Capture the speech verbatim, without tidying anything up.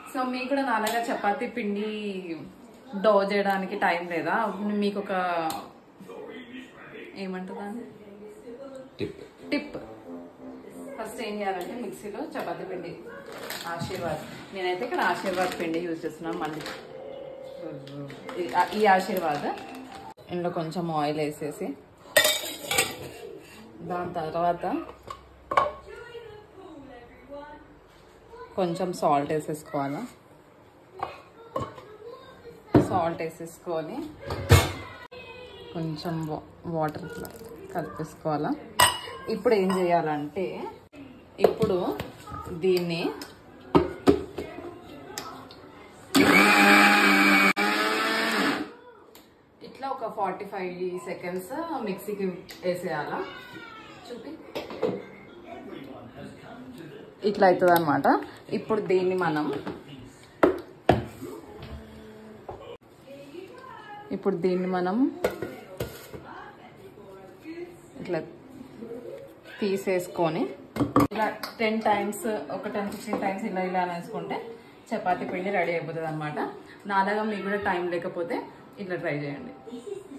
So మీకు కూడా నాలాగా చపాతీ పిండి డో చేయడానికి టైం లేదా? మీకు ఒక ఏమంటుందండి టిప్ టిప్ ఫస్ట్ ఏం చేయాలంటే మిక్సీలో చపాతీ పిండి ఆశీర్వాద్, నేనైతే ఇక్కడ ఆశీర్వాద్ పిండి యూజ్ చేస్తున్నాను. మళ్ళీ ఈ ఆశీర్వాద్ ఇందులో కొంచెం ఆయిల్ వేసేసి దాని తర్వాత కొంచెం సాల్ట్ వేసేసుకోవాలా. సాల్ట్ వేసేసుకొని కొంచెం వాటర్ కలిపేసుకోవాలా. ఇప్పుడు ఏం చేయాలంటే ఇప్పుడు దీన్ని ఇట్లా ఒక ఫార్టీ ఫైవ్ సెకండ్స్ మిక్సీకి వేసేయాలా. చూపి ఇట్లా అవుతుంది అనమాట. ఇప్పుడు దీన్ని మనం ఇప్పుడు దీన్ని మనం ఇట్లా తీసేసుకొని ఇలా టెన్ టైమ్స్ ఒక టెన్ ఫిఫ్టీన్ టైమ్స్ ఇలా ఇలా వేసుకుంటే చపాతీ పిండి రెడీ అయిపోతుంది అనమాట. నాలాగా మీకు కూడా టైం లేకపోతే ఇట్లా ట్రై చేయండి.